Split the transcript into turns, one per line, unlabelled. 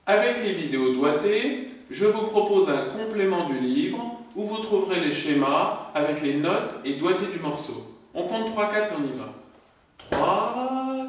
Avec les vidéos doigtées, je vous propose un complément du livre où vous trouverez les schémas avec les notes et doigtés du morceau. On compte 3, 4 et on y va. 3,